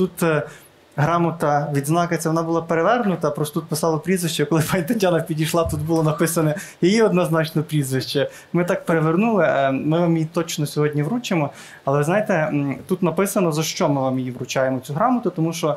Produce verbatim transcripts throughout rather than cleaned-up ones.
тут грамота, відзнака ця, вона була перевернута, просто тут писало прізвище, коли пані Тетяна підійшла, тут було написане її однозначно прізвище. Ми так перевернули, ми вам її точно сьогодні вручимо, але ви знаєте, тут написано, за що ми вам її вручаємо, цю грамоту, тому що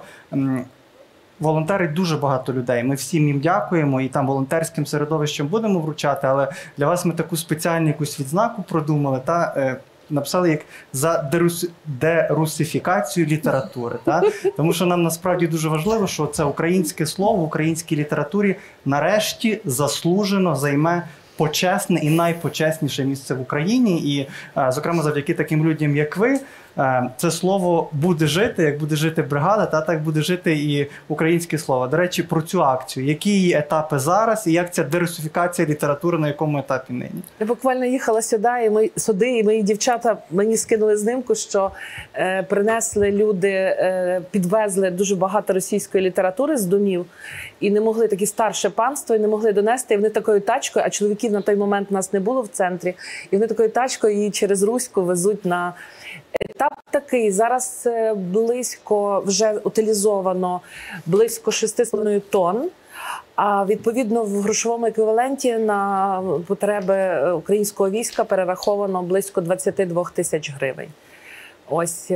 волонтерить дуже багато людей. Ми всім їм дякуємо і там волонтерським середовищем будемо вручати, але для вас ми таку спеціальну якусь відзнаку продумали та е, написали як за дерус... дерусифікацію літератури. Та? Тому що нам насправді дуже важливо, що це українське слово в українській літературі нарешті заслужено займе почесне і найпочесніше місце в Україні. І, е, зокрема, завдяки таким людям, як ви, це слово буде жити, як буде жити бригада, та так буде жити і українське слово. До речі, про цю акцію. Які її етапи зараз і як ця дерусифікація літератури на якому етапі нині? Я буквально їхала сюди, і ми, сюди, і мої дівчата мені скинули знимку, що е, принесли люди, е, підвезли дуже багато російської літератури з домів, і не могли, такі старше панство, і не могли донести, і вони такою тачкою, а чоловіків на той момент у нас не було в центрі, і вони такою тачкою її через Руську везуть на... Етап такий, зараз близько, вже утилізовано близько шести з половиною тонн, а відповідно в грошовому еквіваленті на потреби українського війська перераховано близько двадцяти двох тисяч гривень. Ось,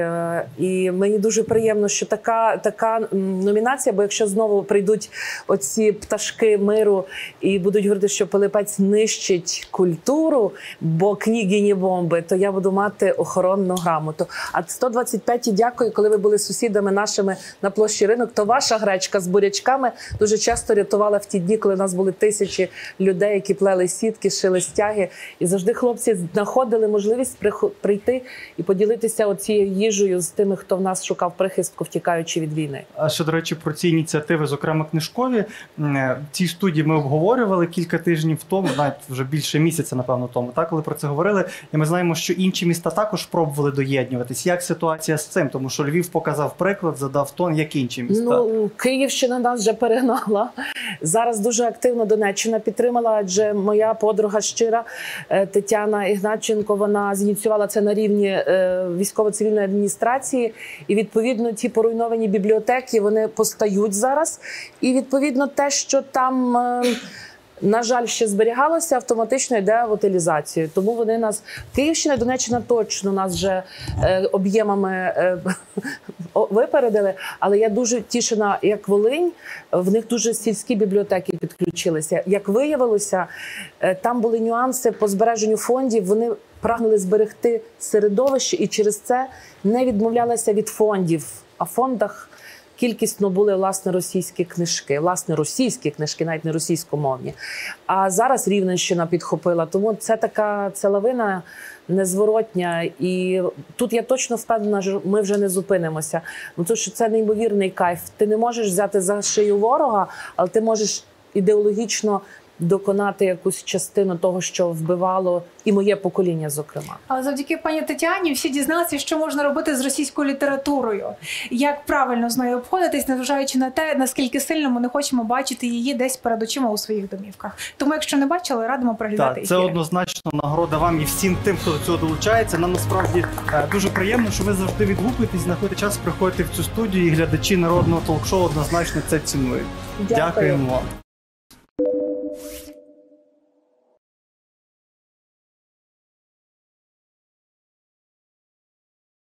і мені дуже приємно, що така, така номінація, бо якщо знову прийдуть оці пташки миру і будуть говорити, що Пилипець нищить культуру, бо книги не бомби, то я буду мати охоронну грамоту. А сто двадцять п'ятій дякую, коли ви були сусідами нашими на площі Ринок, то ваша гречка з бурячками дуже часто рятувала в ті дні, коли в нас були тисячі людей, які плели сітки, шили стяги. І завжди хлопці знаходили можливість прийти і поділитися цією їжею з тими, хто в нас шукав прихистку, втікаючи від війни. А ще, до речі, про ці ініціативи, зокрема книжкові, в цій студії ми обговорювали кілька тижнів тому, навіть вже більше місяця, напевно, тому, так, коли про це говорили, і ми знаємо, що інші міста також пробували доєднуватись. Як ситуація з цим? Тому що Львів показав приклад, задав тон, як інші міста. Ну, Київщина нас вже перегнала. Зараз дуже активно Донеччина підтримала, адже моя подруга щира Тетяна Ігнатченко, вона зініціювала це на рівні військово цивільної адміністрації, і відповідно ті поруйновані бібліотеки, вони постають зараз, і відповідно те, що там, на жаль, ще зберігалося, автоматично йде в утилізацію. Тому вони нас, Київщина і Донеччина точно нас вже е, об'ємами е, випередили, але я дуже тішена, як Волинь, в них дуже сільські бібліотеки підключилися. Як виявилося, е, там були нюанси по збереженню фондів, вони прагнули зберегти середовище і через це не відмовлялися від фондів. А в фондах кількісно були, власне, російські книжки. Власне, російські книжки, навіть не російськомовні. А зараз Рівненщина підхопила. Тому це така це лавина незворотня. І тут я точно впевнена, що ми вже не зупинимося. Ну, тому що це неймовірний кайф. Ти не можеш взяти за шию ворога, але ти можеш ідеологічно доконати якусь частину того, що вбивало і моє покоління, зокрема. Але завдяки пані Тетяні всі дізналися, що можна робити з російською літературою. Як правильно з нею обходитись, незважаючи на те, наскільки сильно ми не хочемо бачити її десь перед очима у своїх домівках. Тому, якщо не бачили, радимо переглядати. Так, це однозначно нагорода вам і всім тим, хто до цього долучається. Нам насправді дуже приємно, що ви завжди відгукуєтесь, знаходите час приходити в цю студію, і глядачі народного толк-шоу однозначно це цінують. Дякую. Дякуємо вам.